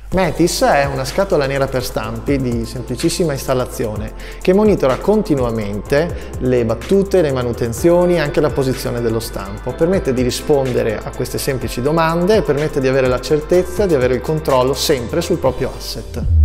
Metis è una scatola nera per stampi di semplicissima installazione che monitora continuamente le battute, le manutenzioni e anche la posizione dello stampo. Permette di rispondere a queste semplici domande e permette di avere la certezza di avere il controllo sempre sul proprio asset.